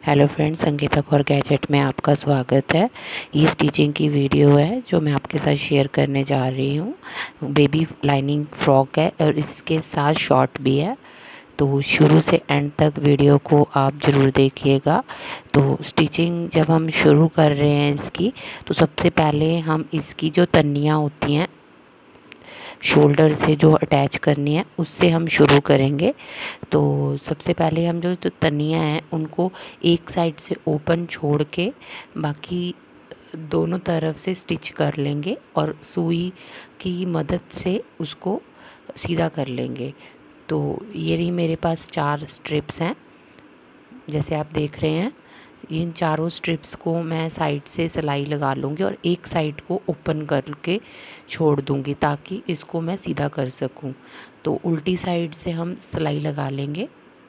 Hello friends, Sangeeta Kaur gadget में आपका स्वागत है। ये स्टिचिंग की वीडियो है जो मैं आपके साथ शेयर करने जा रही हूँ। बेबी लाइनिंग फ्रॉक है और इसके साथ शॉर्ट भी है, तो शुरू से एंड तक वीडियो को आप ज़रूर देखिएगा। तो स्टिचिंग जब हम शुरू कर रहे हैं इसकी, तो सबसे पहले हम इसकी जो तन्नियाँ होती हैं शोल्डर से जो अटैच करनी है उससे हम शुरू करेंगे। तो सबसे पहले हम जो तनियाँ हैं उनको एक साइड से ओपन छोड़ के बाकी दोनों तरफ से स्टिच कर लेंगे और सुई की मदद से उसको सीधा कर लेंगे। तो ये रही मेरे पास 4 स्ट्रिप्स हैं, जैसे आप देख रहे हैं। इन चारों स्ट्रिप्स को मैं साइड से सिलाई लगा लूँगी और एक साइड को ओपन करके छोड़ दूँगी ताकि इसको मैं सीधा कर सकूँ। तो उल्टी साइड से हम सिलाई लगा लेंगे।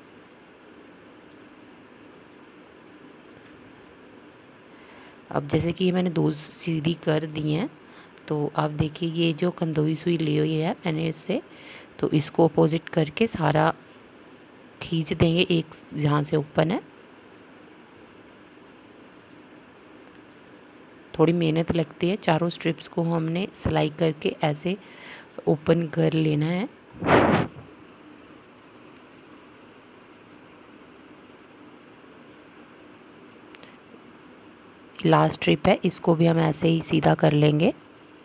अब जैसे कि ये मैंने 2 सीधी कर दी हैं, तो आप देखिए ये जो कंदोई सुई ली हुई है मैंने इससे, तो इसको अपोजिट करके सारा खींच देंगे एक जहाँ से ओपन है। थोड़ी मेहनत लगती है, चारों स्ट्रिप्स को हमने सिलाई करके ऐसे ओपन कर लेना है। लास्ट स्ट्रिप है, इसको भी हम ऐसे ही सीधा कर लेंगे।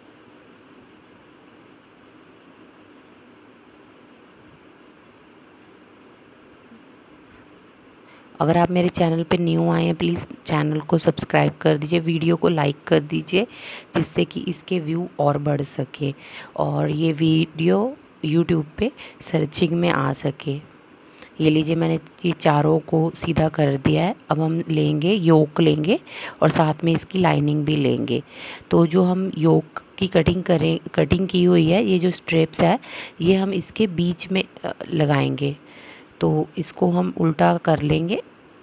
अगर आप मेरे चैनल पे न्यू आए हैं, प्लीज़ चैनल को सब्सक्राइब कर दीजिए, वीडियो को लाइक कर दीजिए, जिससे कि इसके व्यू और बढ़ सके और ये वीडियो यूट्यूब पे सर्चिंग में आ सके। ये लीजिए, मैंने ये चारों को सीधा कर दिया है। अब हम लेंगे योक लेंगे और साथ में इसकी लाइनिंग भी लेंगे। तो जो हम योक की कटिंग की हुई है, ये जो स्ट्रिप्स है ये हम इसके बीच में लगाएंगे। तो इसको हम उल्टा कर लेंगे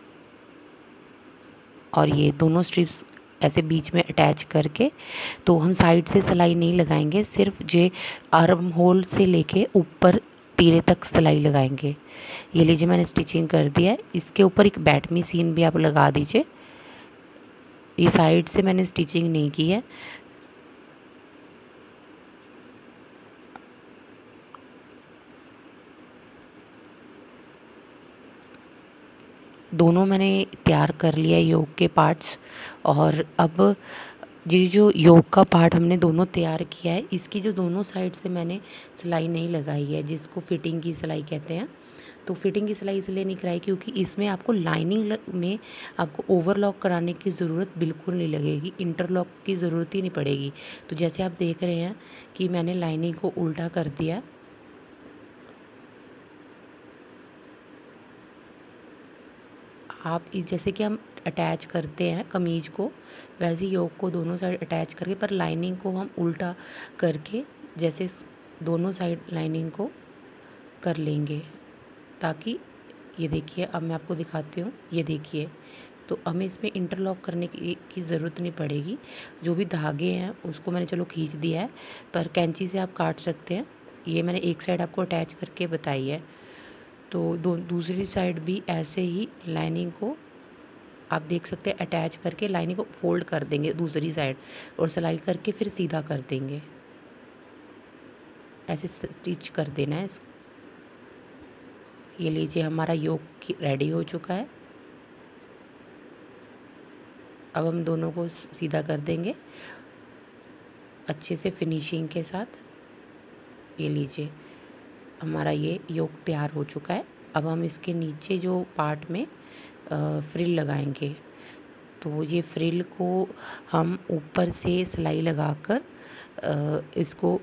और ये दोनों स्ट्रिप्स ऐसे बीच में अटैच करके, तो हम साइड से सिलाई नहीं लगाएंगे, सिर्फ जे आर्म होल से लेके ऊपर तीरे तक सिलाई लगाएंगे। ये लीजिए, मैंने स्टिचिंग कर दिया है। इसके ऊपर एक बैट मशीन भी आप लगा दीजिए। ये साइड से मैंने स्टिचिंग नहीं की है। दोनों मैंने तैयार कर लिया योग के पार्ट्स। और अब ये जो योग का पार्ट हमने दोनों तैयार किया है, इसकी जो दोनों साइड से मैंने सिलाई नहीं लगाई है, जिसको फिटिंग की सिलाई कहते हैं। तो फिटिंग की सिलाई इसलिए नहीं कराई क्योंकि इसमें आपको लाइनिंग में आपको ओवरलॉक कराने की ज़रूरत बिल्कुल नहीं लगेगी, इंटरलॉक की ज़रूरत ही नहीं पड़ेगी। तो जैसे आप देख रहे हैं कि मैंने लाइनिंग को उल्टा कर दिया। आप जैसे कि हम अटैच करते हैं कमीज़ को, वैसे ही योक को दोनों साइड अटैच करके, पर लाइनिंग को हम उल्टा करके जैसे दोनों साइड लाइनिंग को कर लेंगे, ताकि ये देखिए, अब मैं आपको दिखाती हूँ। ये देखिए, तो हमें इसमें इंटरलॉक करने की ज़रूरत नहीं पड़ेगी। जो भी धागे हैं उसको मैंने चलो खींच दिया है, पर कैंची से आप काट सकते हैं। ये मैंने एक साइड आपको अटैच करके बताई है, तो दूसरी साइड भी ऐसे ही लाइनिंग को आप देख सकते हैं अटैच करके लाइनिंग को फोल्ड कर देंगे दूसरी साइड और सिलाई करके फिर सीधा कर देंगे। ऐसे स्टिच कर देना है इसको। ये लीजिए, हमारा योक रेडी हो चुका है। अब हम दोनों को सीधा कर देंगे अच्छे से फिनिशिंग के साथ। ये लीजिए, हमारा ये योक तैयार हो चुका है। अब हम इसके नीचे जो पार्ट में फ्रिल लगाएंगे, तो ये फ्रिल को हम ऊपर से सिलाई लगाकर इसको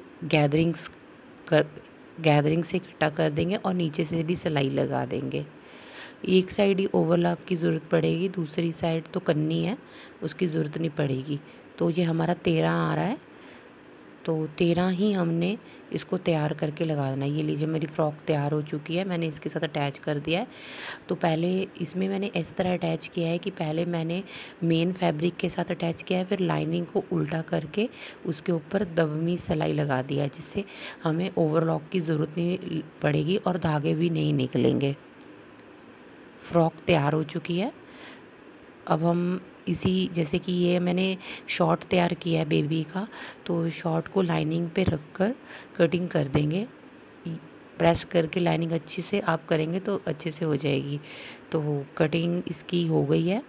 गैदरिंग से इकट्ठा कर देंगे और नीचे से भी सिलाई लगा देंगे। एक साइड ही ओवरलॉक की ज़रूरत पड़ेगी, दूसरी साइड तो करनी है, उसकी ज़रूरत नहीं पड़ेगी। तो ये हमारा 13 आ रहा है, तो 13 ही हमने इसको तैयार करके लगा देना। ये लीजिए, मेरी फ़्रॉक तैयार हो चुकी है, मैंने इसके साथ अटैच कर दिया है। तो पहले इसमें मैंने इस तरह अटैच किया है कि पहले मैंने मेन फैब्रिक के साथ अटैच किया है, फिर लाइनिंग को उल्टा करके उसके ऊपर दबमी सिलाई लगा दिया है, जिससे हमें ओवरलॉक की ज़रूरत नहीं पड़ेगी और धागे भी नहीं निकलेंगे। फ़्रॉक तैयार हो चुकी है। अब हम इसी जैसे कि ये मैंने शॉर्ट तैयार किया है बेबी का, तो शॉर्ट को लाइनिंग पे रख कर कटिंग कर देंगे। प्रेस करके लाइनिंग अच्छी से आप करेंगे तो अच्छे से हो जाएगी। तो कटिंग इसकी हो गई है।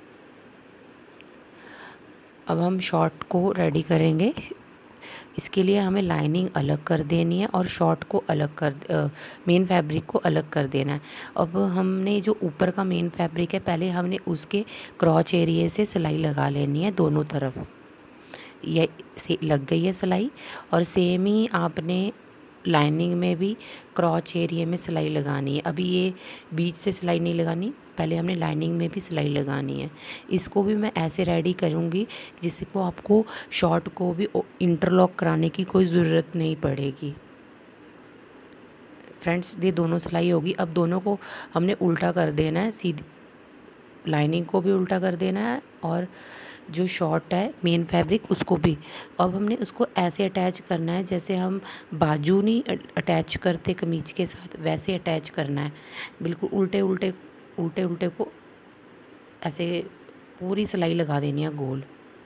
अब हम शॉर्ट को रेडी करेंगे। इसके लिए हमें लाइनिंग अलग कर देनी है और शॉर्ट को अलग मेन फैब्रिक को अलग कर देना है। अब हमने जो ऊपर का मेन फैब्रिक है, पहले हमने उसके क्रॉच एरिया से सिलाई लगा लेनी है दोनों तरफ। ये से लग गई है सिलाई, और सेम ही आपने लाइनिंग में भी क्रॉच एरिया में सिलाई लगानी है। अभी ये बीच से सिलाई नहीं लगानी, पहले हमने लाइनिंग में भी सिलाई लगानी है। इसको भी मैं ऐसे रेडी करूँगी जिसको आपको शॉर्ट को भी इंटरलॉक कराने की कोई ज़रूरत नहीं पड़ेगी। फ्रेंड्स, ये दोनों सिलाई होगी। अब दोनों को हमने उल्टा कर देना है, सीधी लाइनिंग को भी उल्टा कर देना है और जो शॉर्ट है मेन फैब्रिक उसको भी। अब हमने उसको ऐसे अटैच करना है जैसे हम बाजू नहीं अटैच करते कमीज के साथ, वैसे अटैच करना है। बिल्कुल उल्टे उल्टे उल्टे उल्टे को ऐसे पूरी सिलाई लगा देनी है गोल।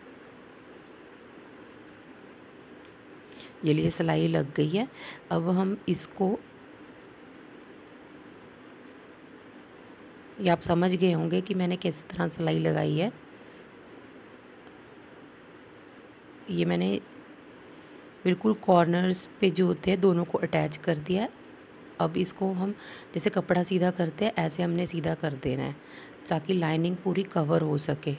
ये लीजिए सिलाई लग गई है। अब हम इसको, ये आप समझ गए होंगे कि मैंने किस तरह सिलाई लगाई है। ये मैंने बिल्कुल कॉर्नर्स पे जो होते हैं दोनों को अटैच कर दिया है। अब इसको हम जैसे कपड़ा सीधा करते हैं ऐसे हमने सीधा कर देना है ताकि लाइनिंग पूरी कवर हो सके।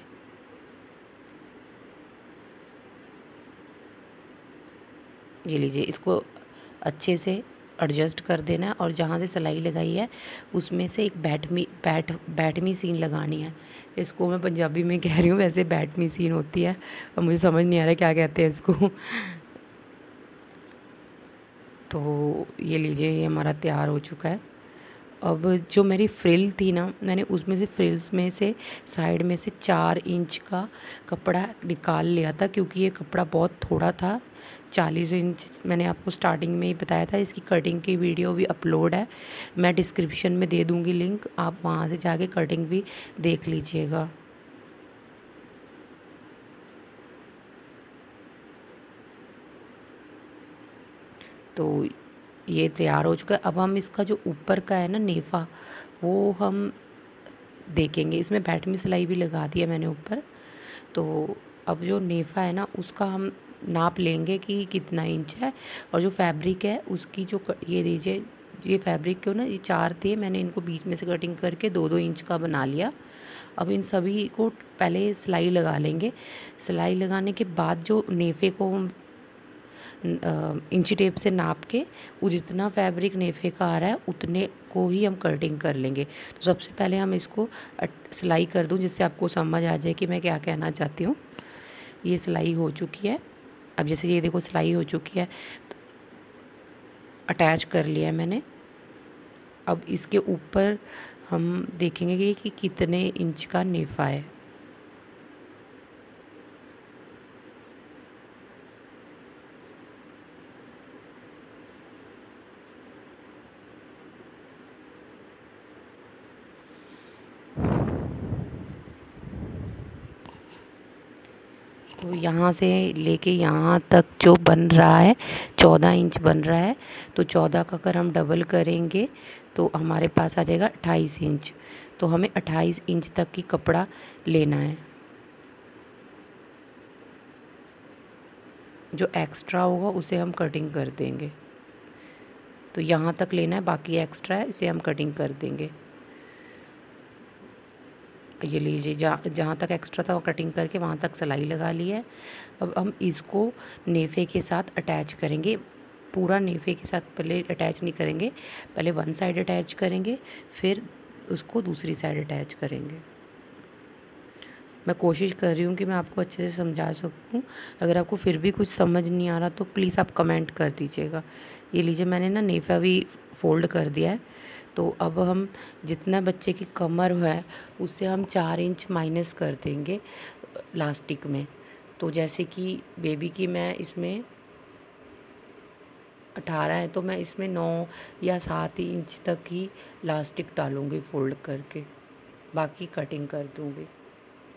ये लीजिए, इसको अच्छे से एडजस्ट कर देना है और जहाँ से सिलाई लगाई है उसमें से एक बैठमी सीन लगानी है। इसको मैं पंजाबी में कह रही हूँ, वैसे बैठमी सीन होती है, अब मुझे समझ नहीं आ रहा क्या कहते हैं इसको। तो ये लीजिए, ये हमारा तैयार हो चुका है। अब जो मेरी फ्रिल थी ना, मैंने उसमें से फ्रिल्स में से साइड में से 4 इंच का कपड़ा निकाल लिया था क्योंकि ये कपड़ा बहुत थोड़ा था। 40 इंच मैंने आपको स्टार्टिंग में ही बताया था। इसकी कटिंग की वीडियो भी अपलोड है, मैं डिस्क्रिप्शन में दे दूँगी लिंक, आप वहाँ से जाके कटिंग भी देख लीजिएगा। तो ये तैयार हो चुका है। अब हम इसका जो ऊपर का है ना नेफ़ा, वो हम देखेंगे। इसमें बैठमी सिलाई भी लगा दी है मैंने ऊपर। तो अब जो नेफ़ा है ना उसका हम नाप लेंगे कि कितना इंच है, और जो फैब्रिक है उसकी जो ये दीजिए, ये फैब्रिक क्यों ना, ये 4 थे, मैंने इनको बीच में से कटिंग करके 2-2 इंच का बना लिया। अब इन सभी को पहले सिलाई लगा लेंगे। सिलाई लगाने के बाद जो नेफ़े को हम इंची टेप से नाप के, वो जितना फैब्रिक नेफ़े का आ रहा है उतने को ही हम कटिंग कर लेंगे। तो सबसे पहले हम इसको सिलाई कर दूं जिससे आपको समझ आ जाए कि मैं क्या कहना चाहती हूँ। ये सिलाई हो चुकी है। अब जैसे ये देखो सिलाई हो चुकी है, अटैच कर लिया है मैंने। अब इसके ऊपर हम देखेंगे कि कितने इंच का नेफ़ा है। तो यहाँ से लेके यहाँ तक जो बन रहा है 14 इंच बन रहा है। तो 14 का अगर हम डबल करेंगे तो हमारे पास आ जाएगा 28 इंच। तो हमें 28 इंच तक की कपड़ा लेना है। जो एक्स्ट्रा होगा उसे हम कटिंग कर देंगे। तो यहाँ तक लेना है, बाकी एक्स्ट्रा है इसे हम कटिंग कर देंगे। ये लीजिए, जहाँ तक एक्स्ट्रा था वो कटिंग करके वहाँ तक सिलाई लगा ली है। अब हम इसको नेफ़े के साथ अटैच करेंगे। पूरा नेफ़े के साथ पहले अटैच नहीं करेंगे, पहले वन साइड अटैच करेंगे, फिर उसको दूसरी साइड अटैच करेंगे। मैं कोशिश कर रही हूँ कि मैं आपको अच्छे से समझा सकूँ। अगर आपको फिर भी कुछ समझ नहीं आ रहा तो प्लीज़ आप कमेंट कर दीजिएगा। ये लीजिए, मैंने ना नेफ़ा भी फ़ोल्ड कर दिया है। तो अब हम जितना बच्चे की कमर है उससे हम 4 इंच माइनस कर देंगे लास्टिक में। तो जैसे कि बेबी की मैं इसमें 18 है तो मैं इसमें 9 या 7 इंच तक ही लास्टिक डालूँगी फ़ोल्ड करके, बाकी कटिंग कर दूँगी।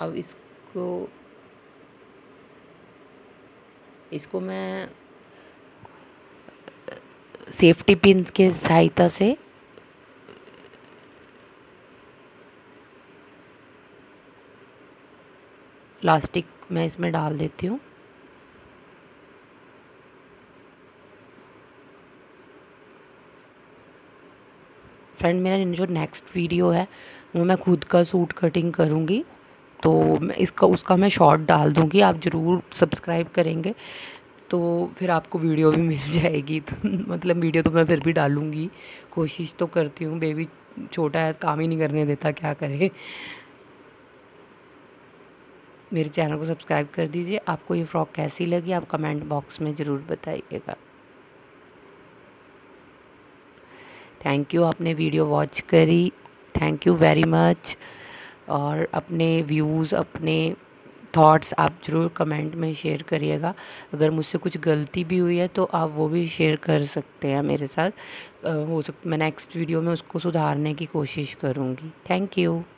अब इसको मैं सेफ्टी पिन के सहायता से इलास्टिक मैं इसमें डाल देती हूँ। फ्रेंड, मेरा जो नेक्स्ट वीडियो है वो मैं खुद का सूट कटिंग करूँगी, तो मैं उसका मैं शॉर्ट डाल दूँगी। आप ज़रूर सब्सक्राइब करेंगे तो फिर आपको वीडियो भी मिल जाएगी। तो मतलब वीडियो तो मैं फिर भी डालूँगी, कोशिश तो करती हूँ। बेबी छोटा है, काम ही नहीं करने देता, क्या करे। मेरे चैनल को सब्सक्राइब कर दीजिए। आपको ये फ्रॉक कैसी लगी आप कमेंट बॉक्स में ज़रूर बताइएगा। थैंक यू, आपने वीडियो वॉच करी, थैंक यू वेरी मच। और अपने व्यूज़, अपने थॉट्स आप ज़रूर कमेंट में शेयर करिएगा। अगर मुझसे कुछ गलती भी हुई है तो आप वो भी शेयर कर सकते हैं मेरे साथ। हो सकता मैं नेक्स्ट वीडियो में उसको सुधारने की कोशिश करूँगी। Thank you.